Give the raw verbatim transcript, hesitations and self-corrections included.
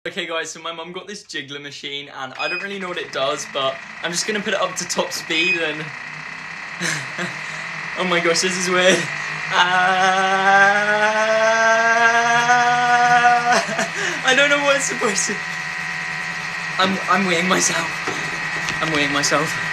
Okay guys, so my mum got this jiggler machine and I don't really know what it does, but I'm just gonna put it up to top speed and oh my gosh, this is weird. Ah, I don't know what it's supposed to. I'm I'm weighing myself. I'm weighing myself.